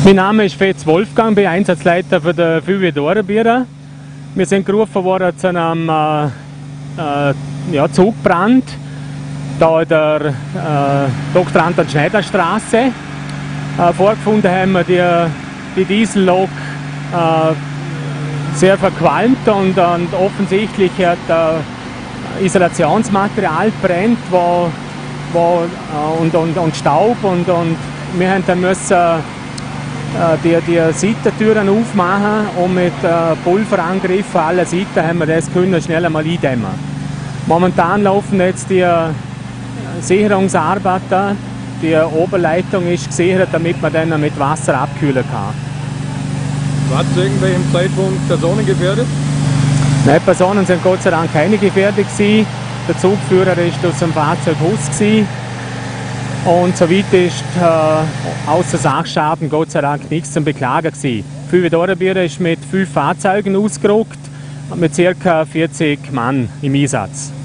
Mein Name ist Fetz Wolfgang, bin Einsatzleiter für die Feuerwehr Dorenbieren. Wir sind gerufen worden zu einem Zugbrand da in der Dr. Anton Schneider Straße. Vorgefunden haben wir die Diesellok sehr verqualmt und offensichtlich hat Isolationsmaterial brennt und Staub und wir haben dann müssen die Seitentüren aufmachen und mit Pulverangriffen an allen Seiten haben wir das können schnell einmal eindämmen. Momentan laufen jetzt die Sicherungsarbeiten. Die Oberleitung ist gesichert, damit man dann mit Wasser abkühlen kann. War zu irgendwelchem Zeitpunkt Personen gefährdet? Nein, Personen sind Gott sei Dank keine gefährdet gewesen. Der Zugführer ist aus dem Fahrzeug raus gewesen. Und soweit ist außer Sachschaden Gott sei Dank nichts zum Beklagen gewesen. Die Feuerwehr Dorenbieren ist mit 5 Fahrzeugen ausgerückt und mit ca. 40 Mann im Einsatz.